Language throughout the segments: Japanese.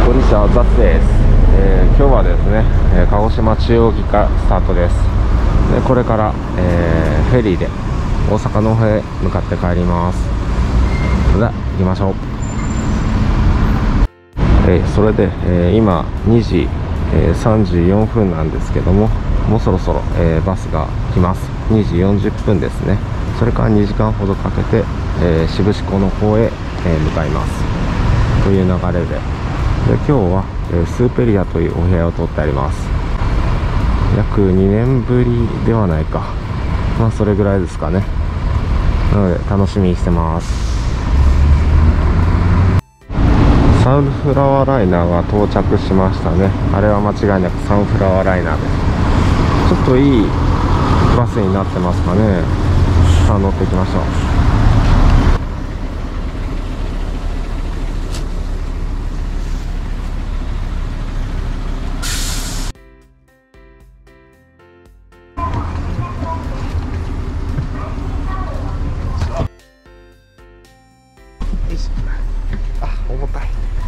こんにちは、ザッツです。今日はですね、鹿児島中央駅からスタートです。でこれから、フェリーで大阪の方へ向かって帰ります。それでは行きましょう。それで、今2時、34分なんですけども、もうそろそろ、バスが来ます。2時40分ですね。それから2時間ほどかけて、志布志港の方へ、向かいますという流れで、今日は、スーペリアというお部屋を取ってあります。約2年ぶりではないか、まあそれぐらいですかね。なので楽しみにしてます。サンフラワーライナーが到着しましたね。あれは間違いなくサンフラワーライナーです。ちょっといいバスになってますかね。さあ乗っていきましょう。重たい。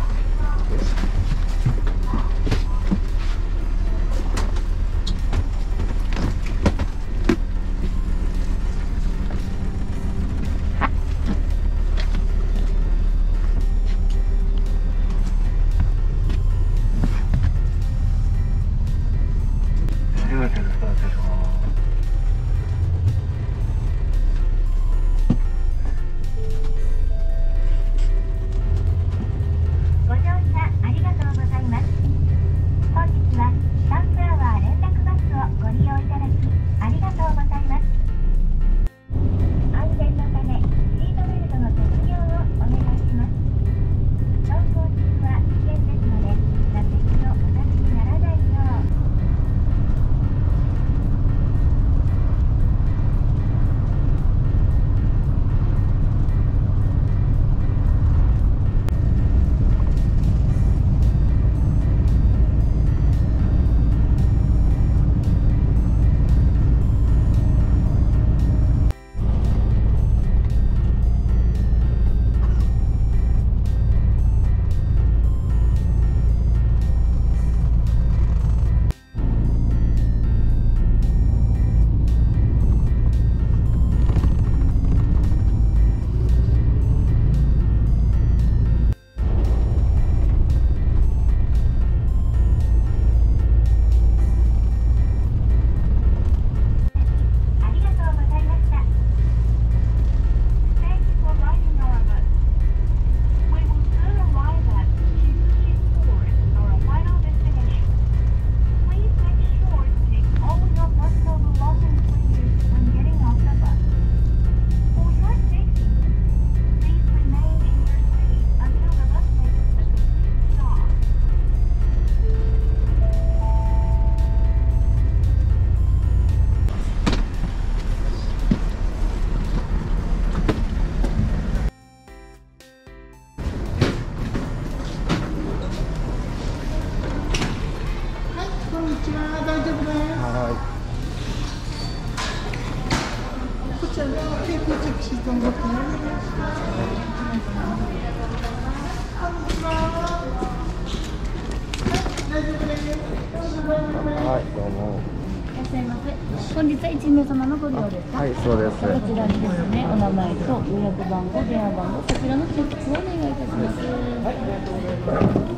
はい、どうも。 いらっしゃいませ。本日は1名様のご利用ですか。 はい、そうです。 こちらにですね、お名前と予約番号、電話番号、そちらのチェックをお願いいたします。はい、ありがとうございます。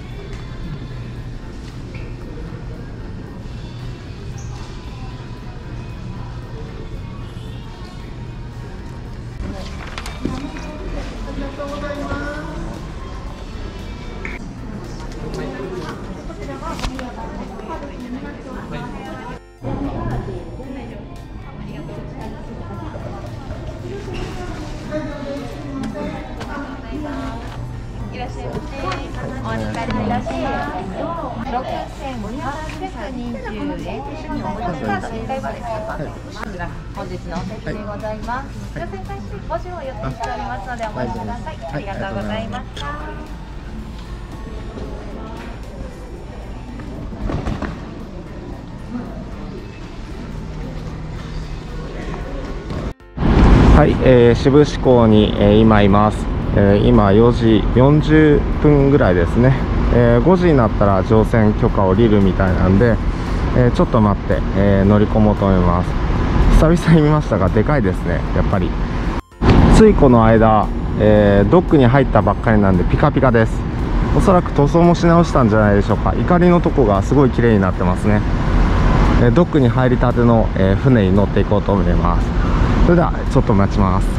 本日のお席でございます。乗船開始5時を予定しておりますのでお待ちください。ありがとうございました。 はい、志布志港に、今います。今4時40分ぐらいですね。 5時になったら乗船許可を下りるみたいなんで、ちょっと待って、乗り込もうと思います。久々に見ましたが、でかいですね、やっぱり。ついこの間、ドックに入ったばっかりなんでピカピカです。おそらく塗装もし直したんじゃないでしょうか。怒りのとこがすごい綺麗になってますね。ドックに入りたての、船に乗っていこうと思います。それではちょっと待ちます。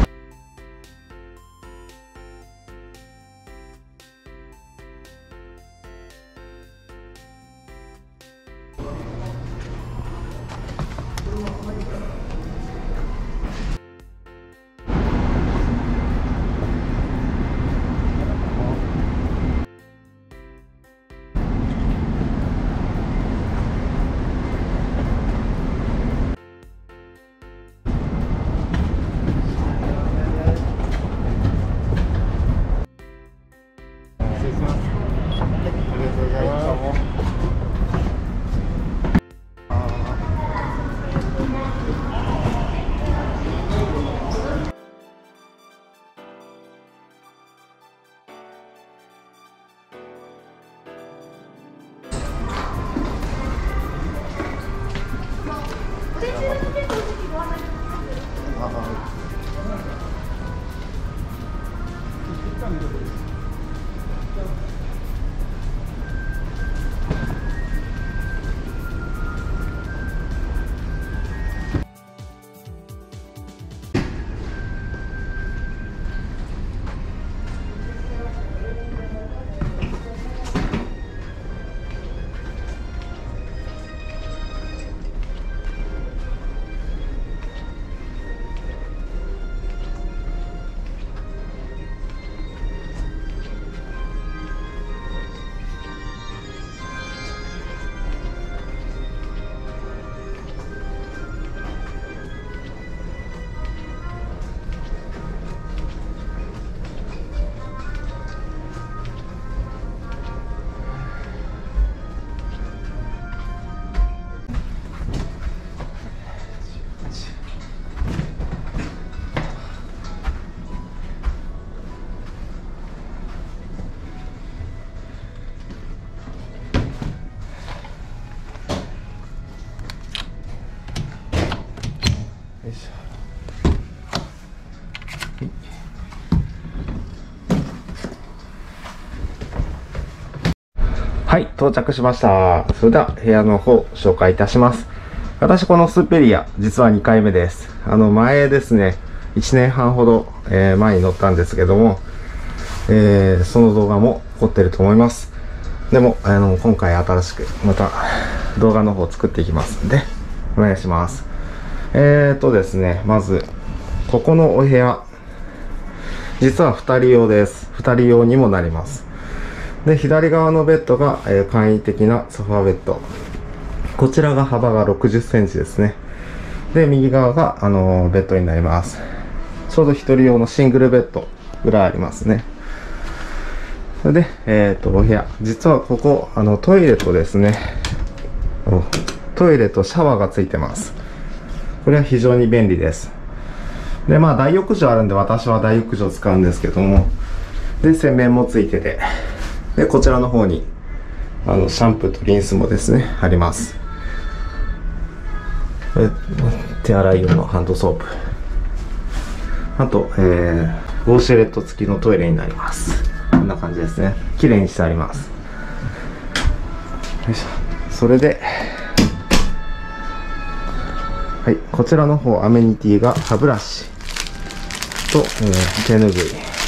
はい、到着しました。それでは部屋の方紹介いたします。私このスーペリア実は2回目です。前ですね、1年半ほど、前に乗ったんですけども、その動画も凝ってると思います。でも今回新しくまた動画の方作っていきますんでお願いします。ですね、まずここのお部屋実は2人用です。2人用にもなります。で、左側のベッドが、簡易的なソファーベッド。こちらが幅が60センチですね。で、右側が、ベッドになります。ちょうど1人用のシングルベッドぐらいありますね。それで、お部屋。実はここ、トイレとですね、トイレとシャワーがついてます。これは非常に便利です。で、まあ、大浴場あるんで、私は大浴場を使うんですけども、で、洗面もついてて、で、こちらの方に、シャンプーとリンスもですね、あります。手洗い用のハンドソープ。あと、ウォシュレット付きのトイレになります。こんな感じですね。綺麗にしてあります。よいしょ。それで、はい、こちらの方、アメニティが歯ブラシと、手ぬぐい。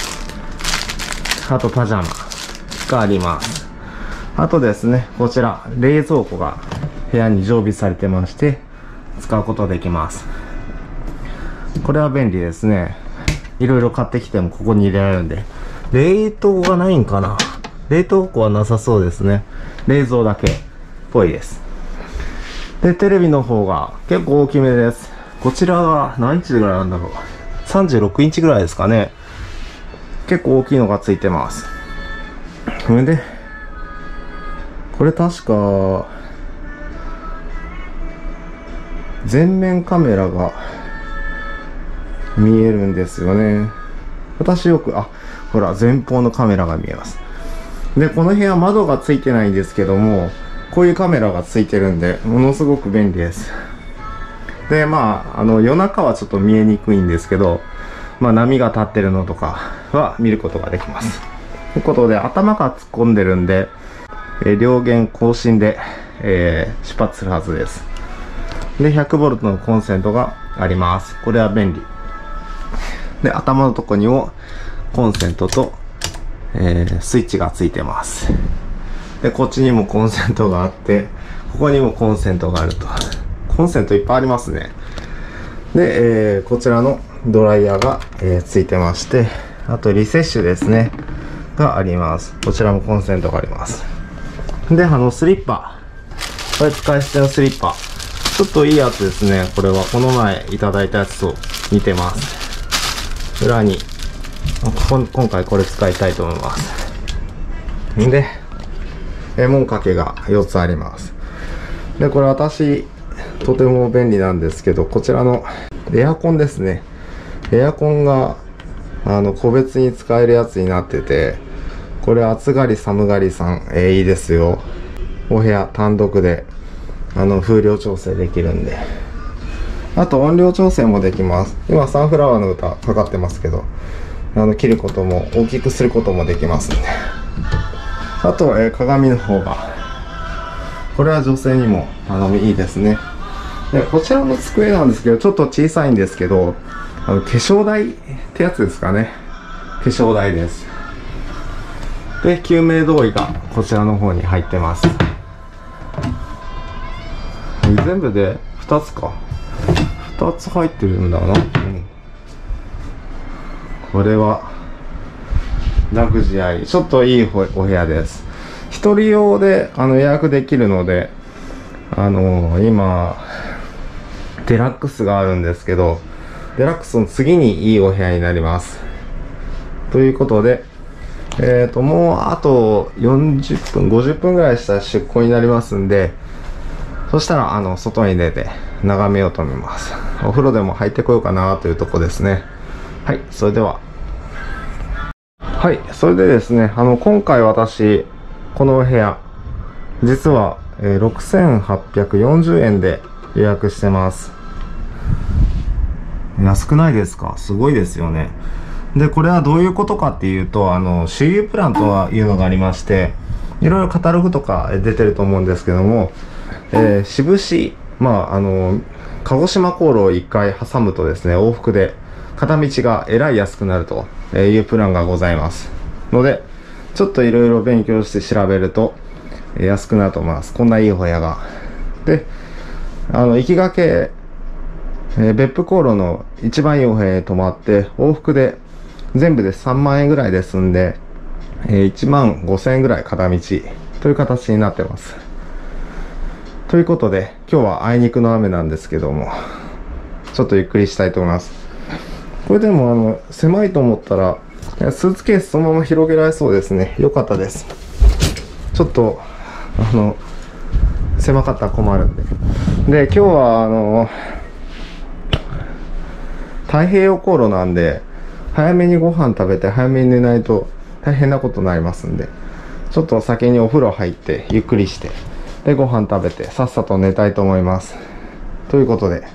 あと、パジャマ。があります。あとですね、こちら冷蔵庫が部屋に常備されてまして使うことができます。これは便利ですね。いろいろ買ってきてもここに入れられるんで。冷凍がないんかな。冷凍庫はなさそうですね。冷蔵だけっぽいです。で、テレビの方が結構大きめです。こちらが何インチぐらいなんだろう。36インチぐらいですかね。結構大きいのがついてます。それで、これ確か、全面カメラが見えるんですよね。私よく、ほら、前方のカメラが見えます。 で、この部屋窓がついてないんですけども、こういうカメラがついてるんで、ものすごく便利です。で、まあ、夜中はちょっと見えにくいんですけど、まあ、波が立ってるのとかは見ることができます。ということで、頭が突っ込んでるんで、両弦更新で、出発するはずです。で、100V のコンセントがあります。これは便利。で、頭のとこにもコンセントと、スイッチがついてます。で、こっちにもコンセントがあって、ここにもコンセントがあると。コンセントいっぱいありますね。で、こちらのドライヤーが、ついてまして、あとリセッシュですね。があります。こちらもコンセントがあります。で、スリッパ。これ使い捨てのスリッパ。ちょっといいやつですね。これはこの前いただいたやつと似てます。裏に、今回これ使いたいと思います。で、門掛けが4つあります。で、これ私、とても便利なんですけど、こちらのエアコンですね。エアコンが、個別に使えるやつになってて、これ暑がり寒がりさん、いいですよ。お部屋単独で、風量調整できるんで。あと音量調整もできます。今サンフラワーの歌かかってますけど、切ることも大きくすることもできますんで。あと、鏡の方が、これは女性にもいいですね。で、こちらの机なんですけど、ちょっと小さいんですけど、化粧台ってやつですかね。化粧台です。で、救命胴衣がこちらの方に入ってます。全部で2つか。2つ入ってるんだな。これは、ラグジュアリー。ちょっといいお部屋です。一人用で予約できるので、今、デラックスがあるんですけど、デラックスの次にいいお部屋になります。ということで、もうあと40分、50分ぐらいしたら出航になりますんで、そしたら、外に出て眺めようと思います。お風呂でも入ってこようかなというとこですね。はい、それでは。はい、それでですね、今回私、このお部屋、実は、6840円で予約してます。安くないですか？すごいですよね。で、これはどういうことかっていうと、周遊プランというのがありまして、いろいろカタログとか出てると思うんですけども、志布志、鹿児島航路を1回挟むとですね、往復で片道がえらい安くなるというプランがございますので、ちょっといろいろ勉強して調べると安くなると思います。こんないいお部屋が。で、行きがけ、別府航路の一番いいお部屋に泊まって、往復で全部で3万円ぐらいですんで、1万5000円ぐらい片道という形になってます。ということで、今日はあいにくの雨なんですけども、ちょっとゆっくりしたいと思います。これでも狭いと思ったら、スーツケースそのまま広げられそうですね。よかったです。ちょっと、狭かったら困るんで。で、今日は太平洋航路なんで、早めにご飯食べて早めに寝ないと大変なことになりますんで、ちょっと先にお風呂入ってゆっくりして、でご飯食べてさっさと寝たいと思います。ということで、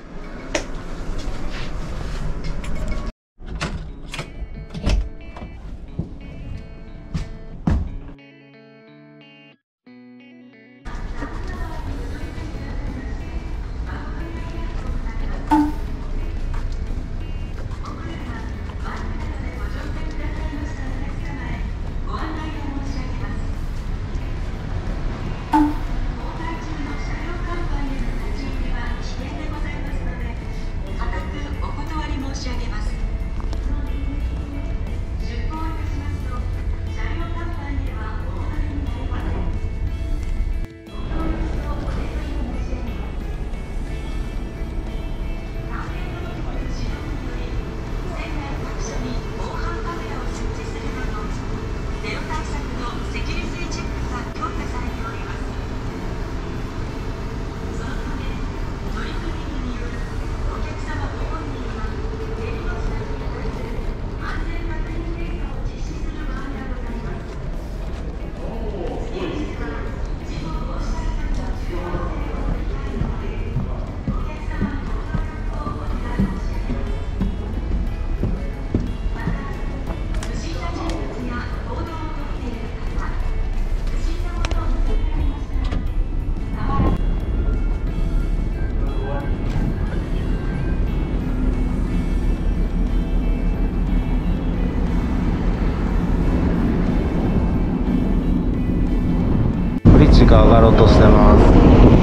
地下上がろうとしてます。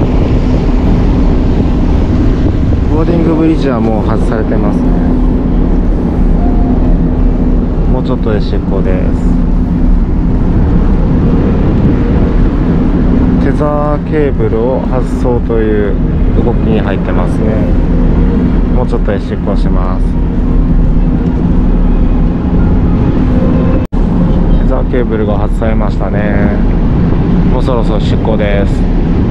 ボーディングブリッジはもう外されてますね。もうちょっとで出港です。テザーケーブルを外そうという動きに入ってますね。もうちょっとで出港します。テザーケーブルが外されましたね。もうそろそろ出港です。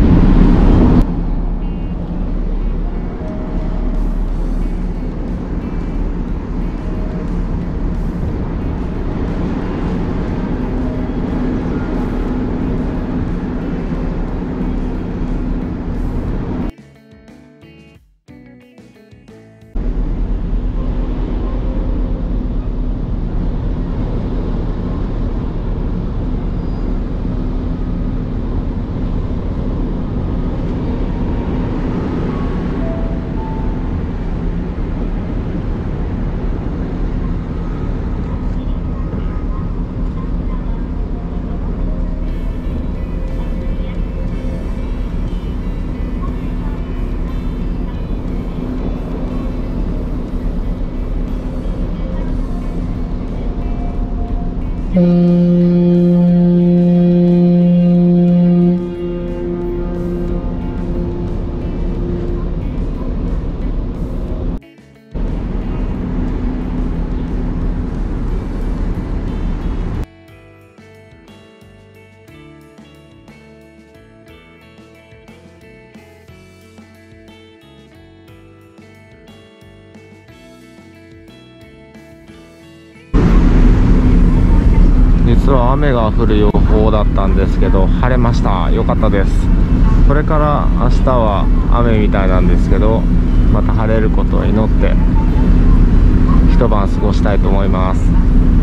実は雨が降る予報だったんですけど、晴れました。良かったです。これから明日は雨みたいなんですけど、また晴れることを祈って一晩過ごしたいと思います。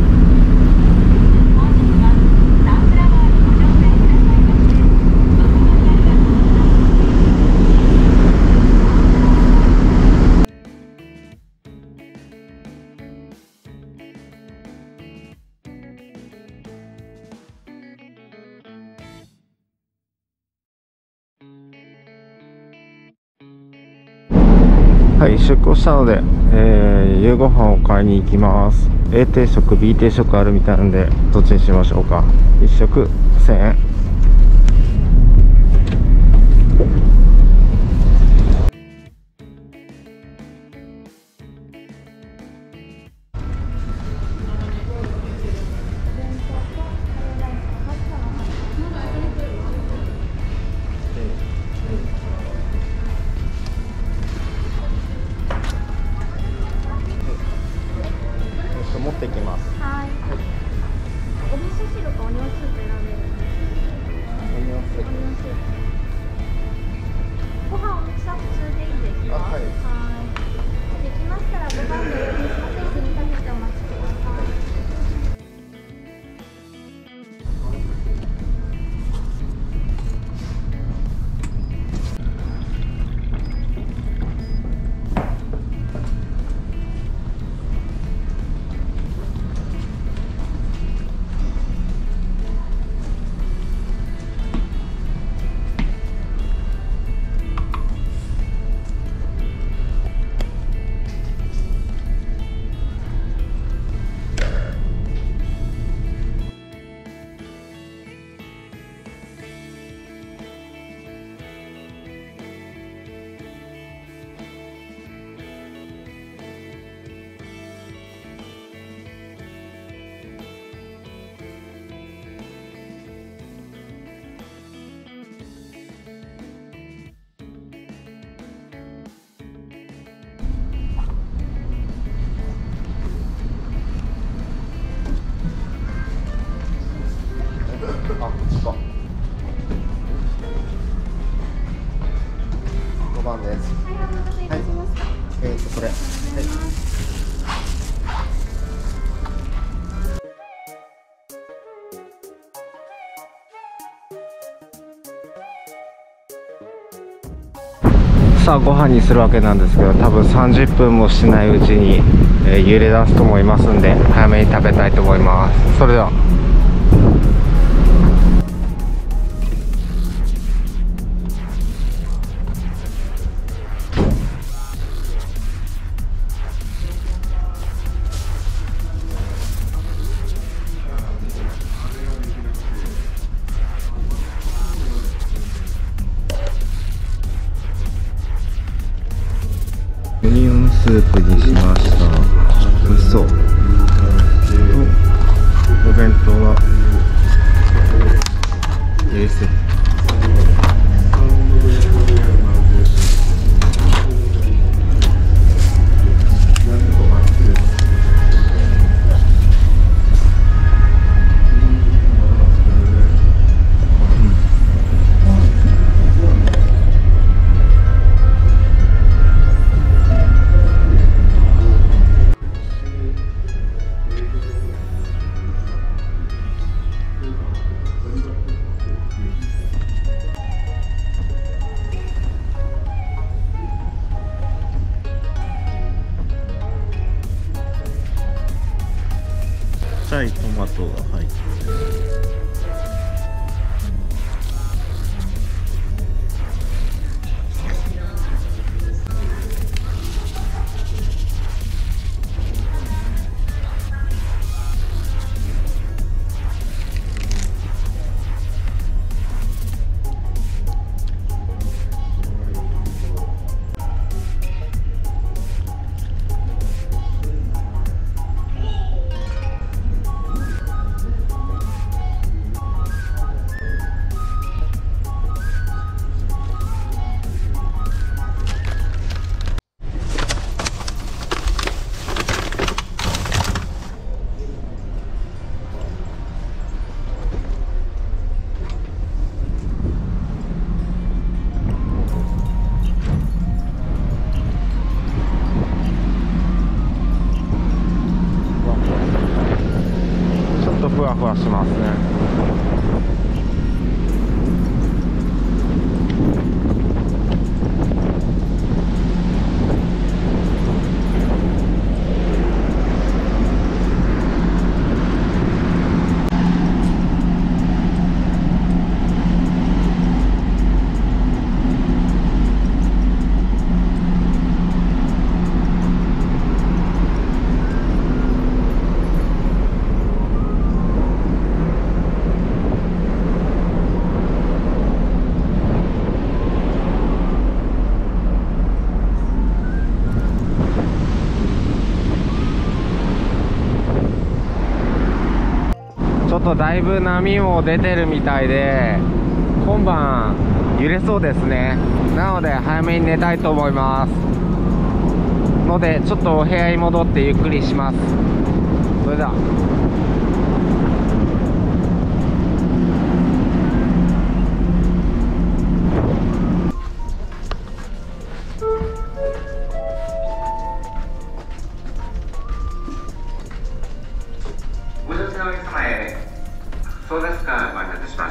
はい、出港したので、夕ご飯を買いに行きます。A 定食、B 定食あるみたいなんで、どっちにしましょうか。1食1000円。持ってきます。 はい。お味噌汁かオニオンスープ選べるんです。 オニオンスープ。 オニオンスープ。ご飯大きさ普通でいいですか？ はい。 できましたらご飯の用意します。椅子にかけてお待ちください。あ、こっちか。5番です。はい、お待たせいたしました。 これ。はい。さあご飯にするわけなんですけど、多分30分もしないうちに、揺れ出すと思いますんで、早めに食べたいと思います。それでは。 スープにしました。美味しそう。お弁当は冷製。ちっちゃいトマトが入ってる。ふわふわしますね。ちょっとだいぶ波も出てるみたいで、今晩揺れそうですね。なので早めに寝たいと思いますので、ちょっとお部屋に戻ってゆっくりします。それでは。 ご乗車のお客様へ送達館ご案内いたします。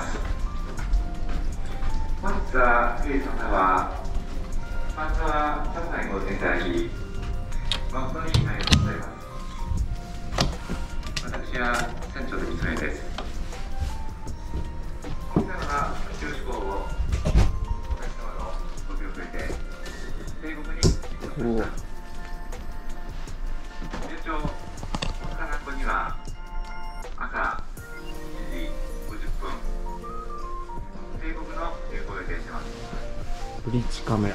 本日はフィリピン様はパンツはサウナにご乗車いただき誠にありがとうございます。私は船長で娘です。今回は宇宙飛行をお客様のご協力で帝国に移動しました。順調大阪港には朝7時50分、帝国の入港予定しています。 ブリッジカメラ。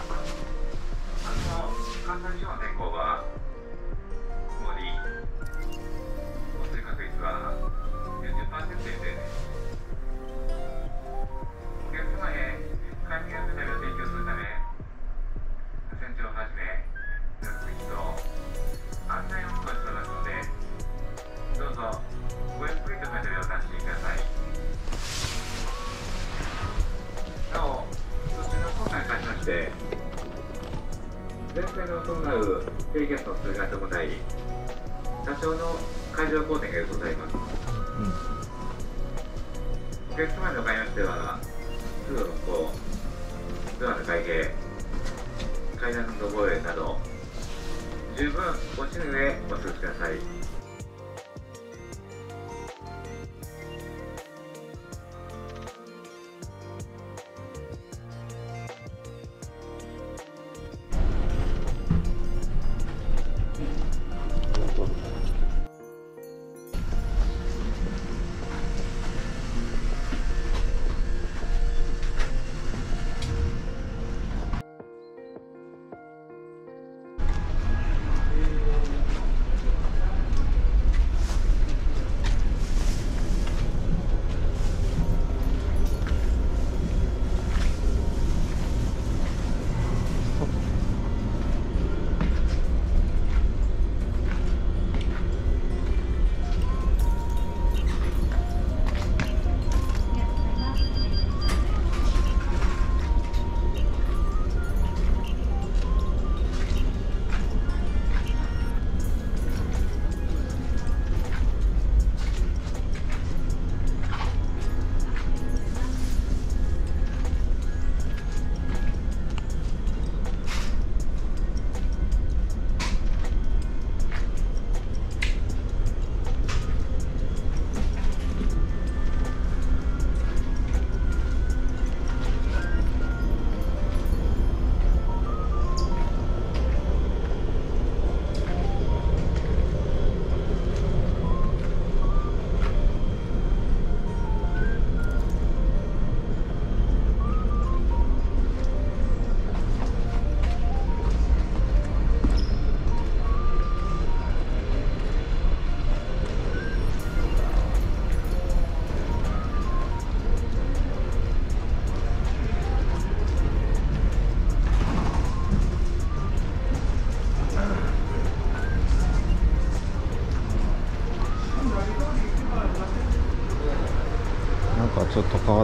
関西地方の天候は曇り、降水確率は 40% 程度です。お客様へ海水の旅を提供するため、船長をはじめ各機と安全を確保してますので、どうぞごゆっくりと旅を楽しんでください。なお、途中の操作に関しまして、前線を伴う低気圧の通過に伴い、多少の海上光点が予想されます。お客様の場合によっては、通路の向こう、ドアの開閉、階段の上りなど、十分ご注意の上お過ごしください。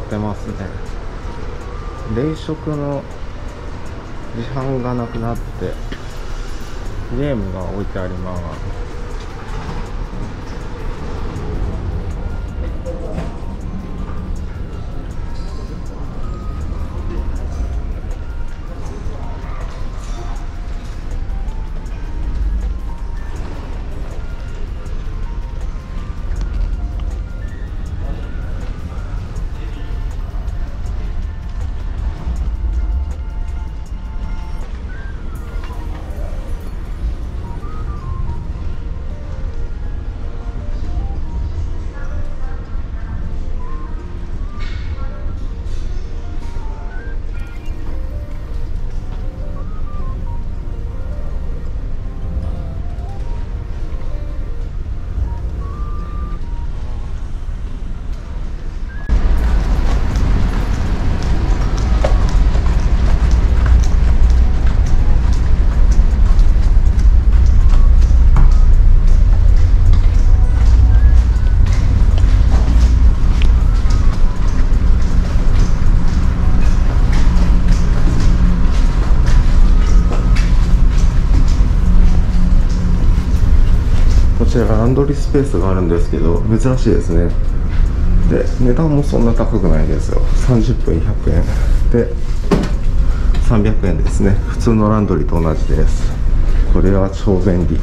ってますね。冷食の自販がなくなってゲームが置いてあります。こちらランドリースペースがあるんですけど、珍しいですね。で、値段もそんな高くないですよ。30分100円で300円ですね。普通のランドリーと同じです。これは超便利。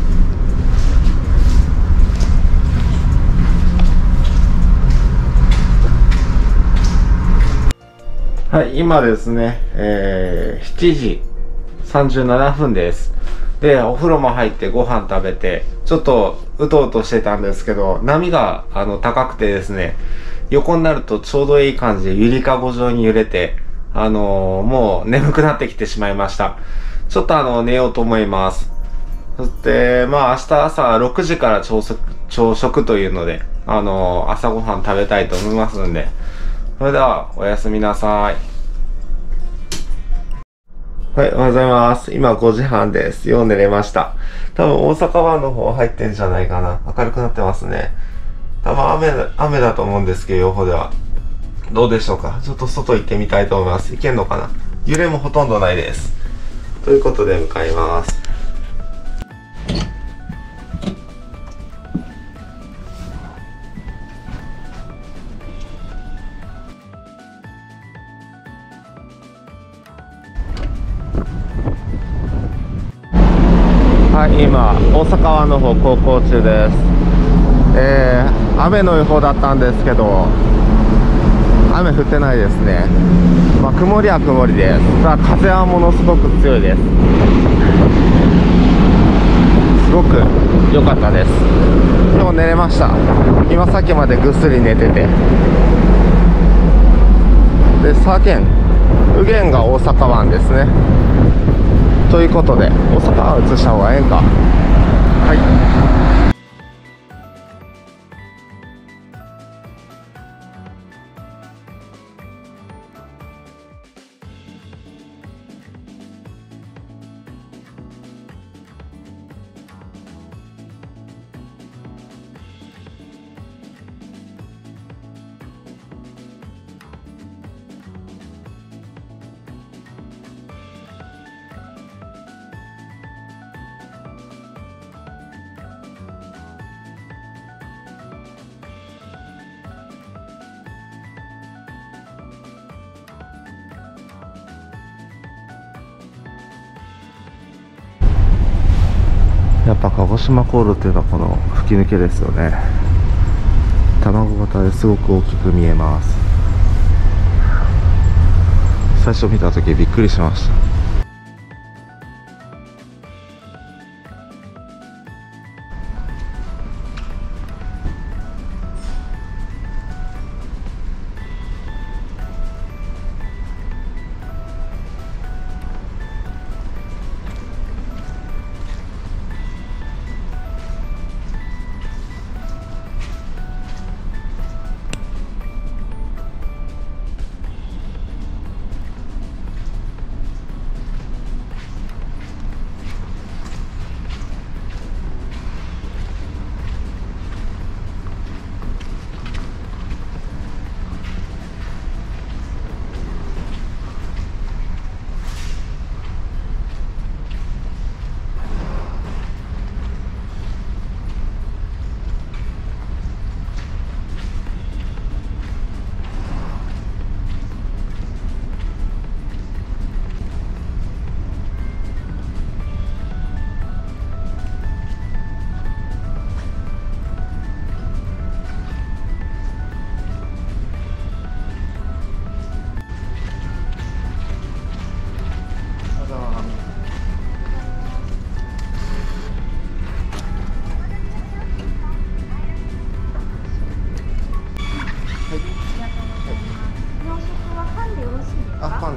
はい、今ですね、7時37分です。で、お風呂も入ってご飯食べて、ちょっとうとうとしてたんですけど、波が高くてですね、横になるとちょうどいい感じでゆりかご状に揺れて、もう眠くなってきてしまいました。ちょっと寝ようと思います。そして、まあ明日朝6時から朝食というので、朝ごはん食べたいと思いますんで、それではおやすみなさい。はい、おはようございます。今5時半です。よう寝れました。多分大阪湾の方入ってんじゃないかな。明るくなってますね。多分雨だと思うんですけど、予報では。どうでしょうか。ちょっと外行ってみたいと思います。行けんのかな。揺れもほとんどないです。ということで向かいます。はい、今大阪湾の方航行中です。雨の予報だったんですけど、雨降ってないですね。まあ曇りは曇りです。ただ風はものすごく強いです。すごく良かったです。でも寝れました。今さっきまでぐっすり寝てて、で右舷が大阪湾ですね。ということで大阪湾移した方がええんか。はい。やっぱ鹿児島航路っていうのはこの吹き抜けですよね。卵型ですごく大きく見えます。最初見た時びっくりしました。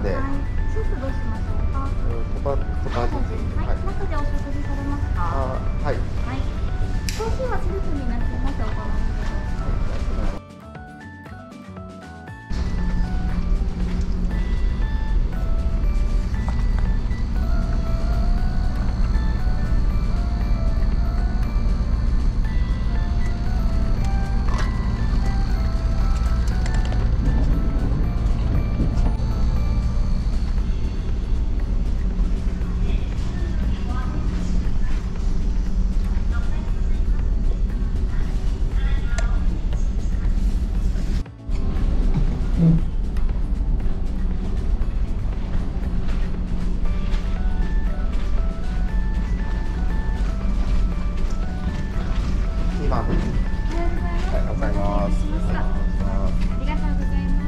で。 スープどうしましょうか。 ポタージュ。 はい、中でお食事されますか。 はい。 はい。コーヒーはセルフになってます。お好みで。 2番です。はい、おはようございます。 ありがとうございます。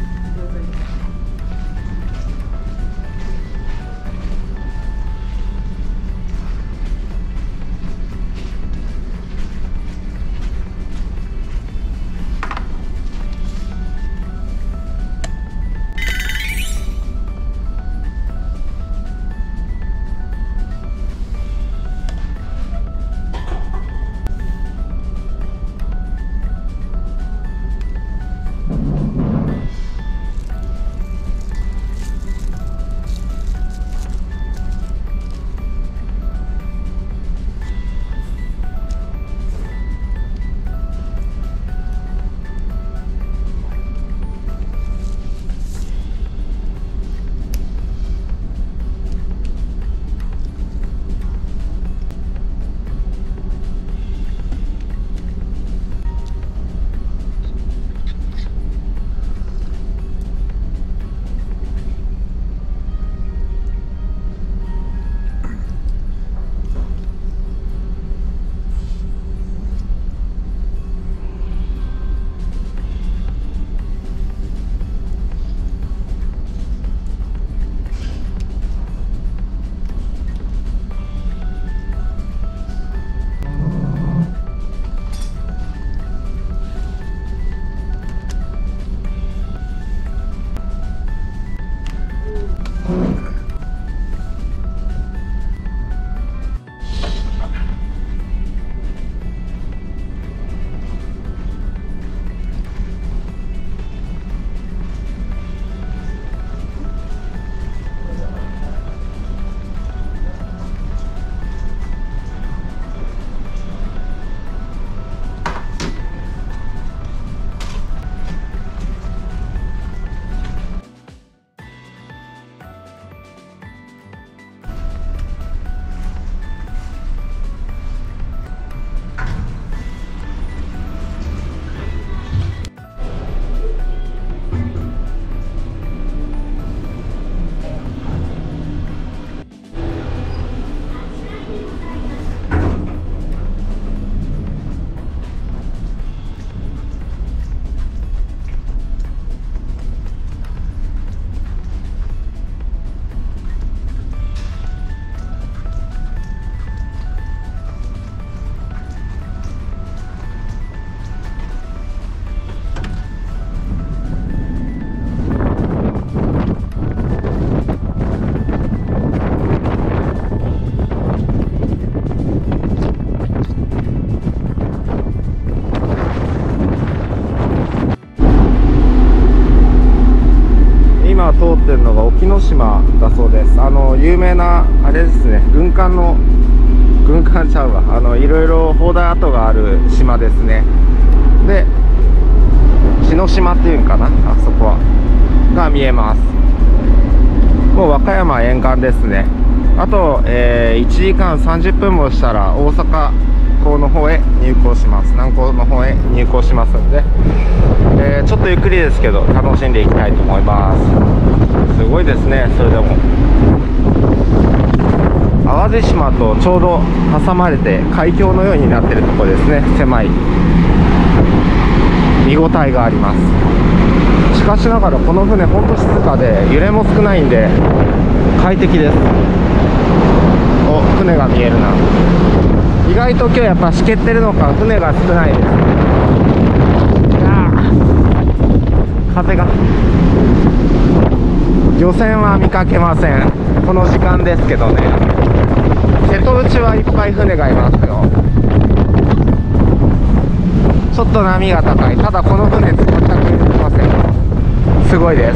通ってるのが沖ノ島だそうです。有名なあれですね、軍艦ちゃうわ、いろいろ砲台跡がある島ですね。で茅野島っていうんかな、あそこが見えます。もう和歌山沿岸ですね。あと、1時間30分もしたら大阪港の方へ入港します。南港の方へ入港しますので、ちょっとゆっくりですけど楽しんでいきたいと思います。すごいですね。それでも淡路島とちょうど挟まれて海峡のようになっているところですね。狭い、見応えがあります。しかしながらこの船ほんと静かで揺れも少ないんで快適です。お、船が見えるな。意外と今日やっぱしけってるのか船が少ないです。風が漁船は見かけません。この時間ですけどね。瀬戸内はいっぱい船がいますよ。ちょっと波が高い。ただこの船到着してません。すごいです。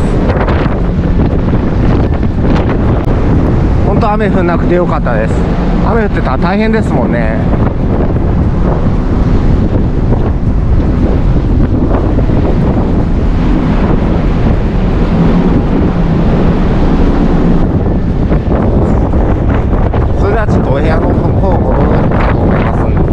本当雨降んなくてよかったです。雨降ってたら大変ですもんね。それではちょっとお部屋の方を戻ろうかと思いますんで。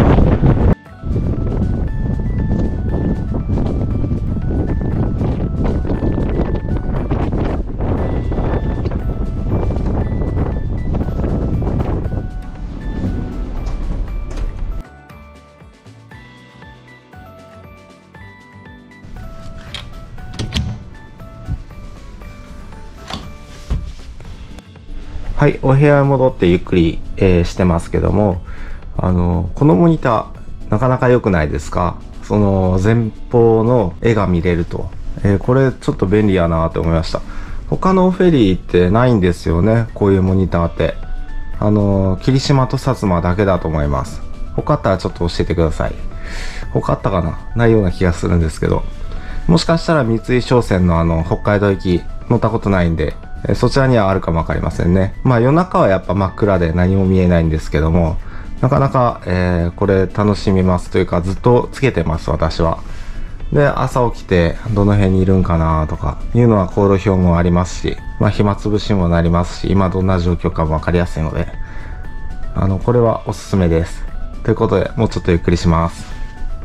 はい、お部屋に戻ってゆっくり、してますけども、このモニター、なかなか良くないですか？その前方の絵が見れると。これちょっと便利やなと思いました。他のフェリーってないんですよね、こういうモニターって。霧島と薩摩だけだと思います。他あったらちょっと教えてください。他あったかな？ないような気がするんですけど。もしかしたら三井商船の北海道行き乗ったことないんで、そちらにはあるかもわかりませんね。まあ夜中はやっぱ真っ暗で何も見えないんですけども、なかなか、これ楽しみますというかずっとつけてます私は。で、朝起きてどの辺にいるんかなとかいうのは航路表もありますし、まあ暇つぶしもなりますし、今どんな状況かもわかりやすいので、これはおすすめです。ということで、もうちょっとゆっくりします。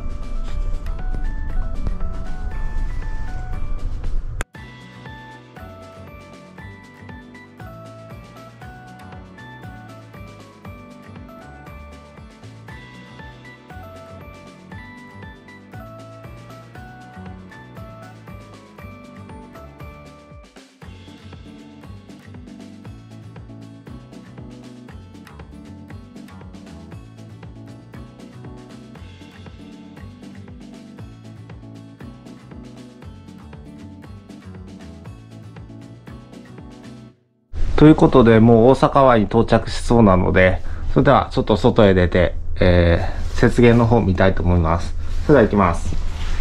ということで、もう大阪湾に到着しそうなので、それではちょっと外へ出て、雪原の方見たいと思います。それでは行きます。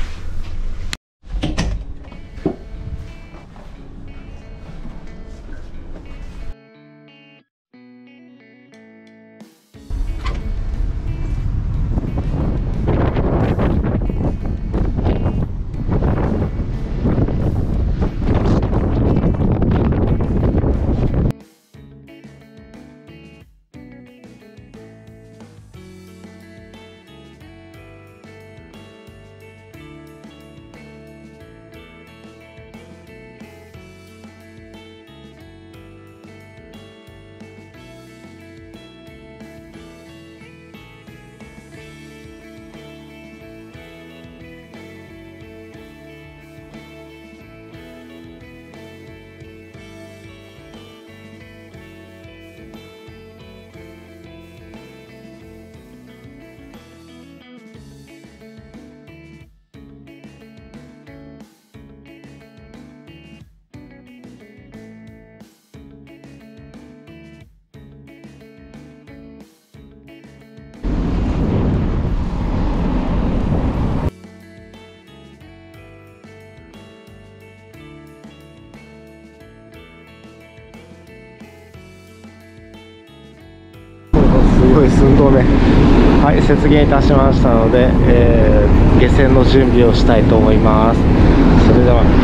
すごい寸止め。はい、雪原いたしましたので、下船の準備をしたいと思います。それでは。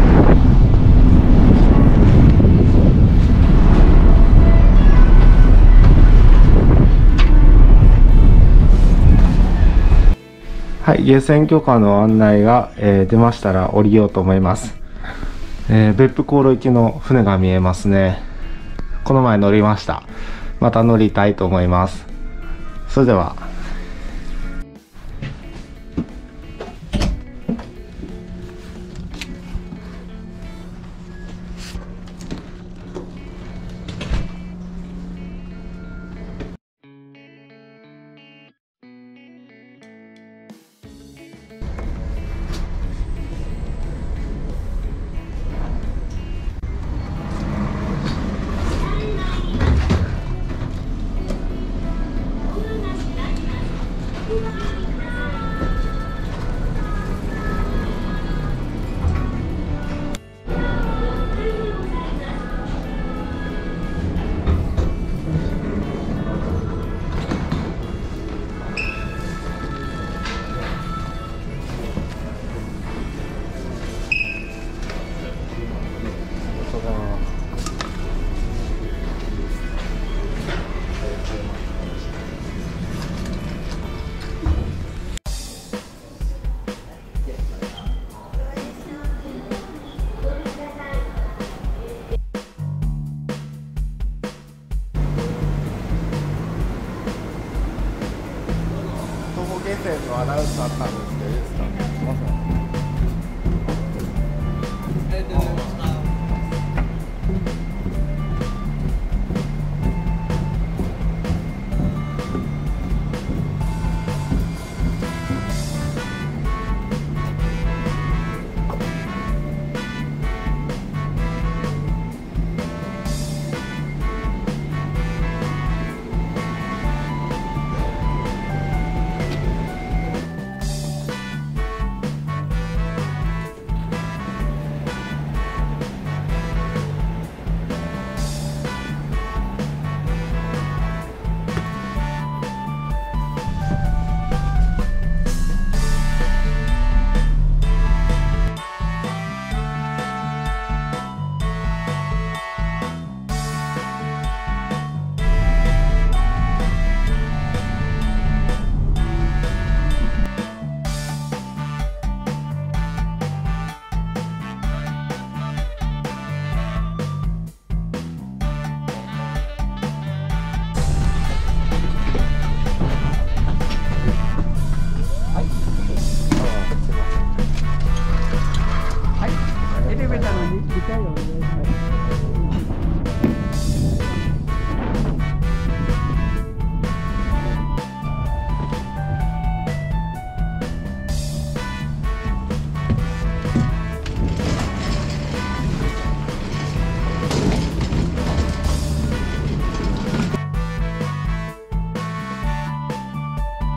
はい、下船許可の案内が、出ましたら降りようと思います。別府航路行きの船が見えますね。この前乗りました。また乗りたいと思います。それでは。 アナウンスあったんですけど、いいですか？すいません。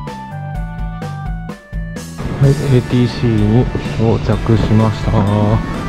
はい、ATC に到着しました。